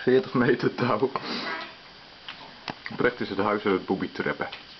40 meter touw. Brecht is het huis uit het booby trappen.